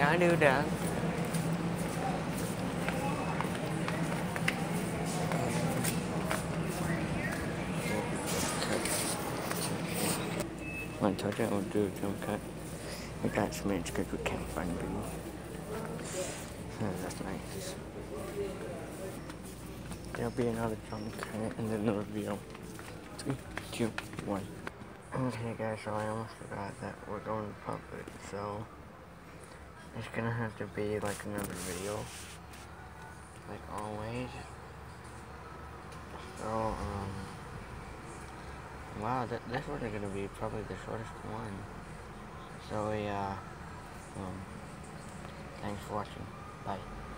Yeah, I do that. One touch it, we'll do a jump cut. We got smidge because we can't find biggie. That's nice. There'll be another jump cut and then another video. 3, 2, 1. Okay guys, so I almost forgot that we're going public, so it's gonna have to be like another video, like always. So, wow, that's really gonna be probably the shortest one. So yeah, thanks for watching. Bye.